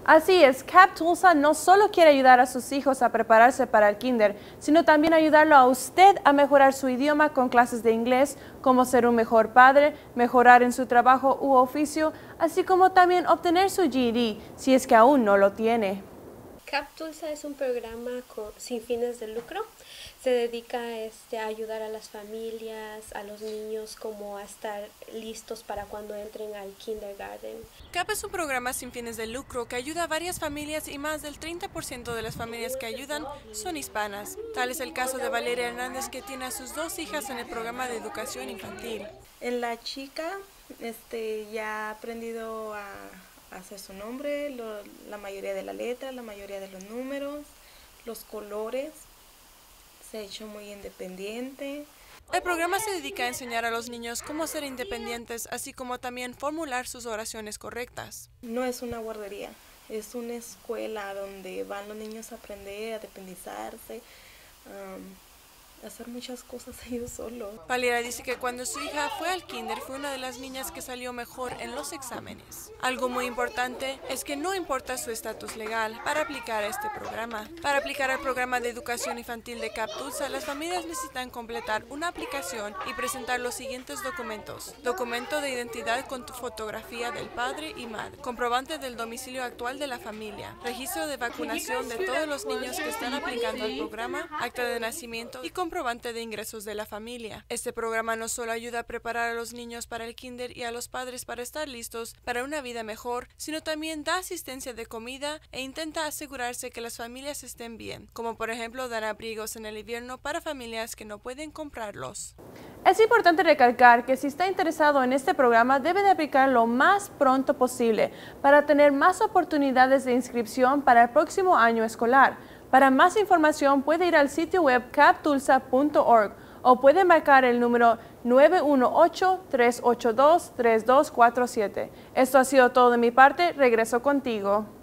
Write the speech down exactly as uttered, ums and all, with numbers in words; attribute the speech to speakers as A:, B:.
A: Así es, CAP Tulsa no solo quiere ayudar a sus hijos a prepararse para el kinder, sino también ayudarlo a usted a mejorar su idioma con clases de inglés, como ser un mejor padre, mejorar en su trabajo u oficio, así como también obtener su G E D, si es que aún no lo tiene.
B: CAP Tulsa es un programa con, sin fines de lucro. Se dedica este, a ayudar a las familias, a los niños, como a estar listos para cuando entren al kindergarten.
A: CAP es un programa sin fines de lucro que ayuda a varias familias y más del treinta por ciento de las familias que ayudan son hispanas. Tal es el caso de Valeria Hernández, que tiene a sus dos hijas en el programa de educación infantil.
C: En la chica este, ya ha aprendido a hacer su nombre, lo, la mayoría de la letra, la mayoría de los números, los colores. Se ha hecho muy independiente.
A: El programa se dedica a enseñar a los niños cómo ser independientes, así como también formular sus oraciones correctas.
C: No es una guardería, es una escuela donde van los niños a aprender, a independizarse, um, a hacer muchas cosas ellos solos.
A: Valeria dice que cuando su hija fue al kinder fue una de las niñas que salió mejor en los exámenes. Algo muy importante es que no importa su estatus legal para aplicar a este programa. Para aplicar al programa de educación infantil de CAP Tulsa, las familias necesitan completar una aplicación y presentar los siguientes documentos: documento de identidad con tu fotografía del padre y madre, comprobante del domicilio actual de la familia, registro de vacunación de todos los niños que están aplicando al programa, acta de nacimiento y comprobante de ingresos de la familia. Este programa no solo ayuda a preparar a los niños para el kinder y a los padres para estar listos para una vida mejor, sino también da asistencia de comida e intenta asegurarse que las familias estén bien, como por ejemplo dar abrigos en el invierno para familias que no pueden comprarlos. Es importante recalcar que si está interesado en este programa debe de aplicar lo más pronto posible para tener más oportunidades de inscripción para el próximo año escolar. Para más información puede ir al sitio web cap tulsa punto org o puede marcar el número nueve uno ocho, tres ocho dos, tres dos cuatro siete. Esto ha sido todo de mi parte. Regreso contigo.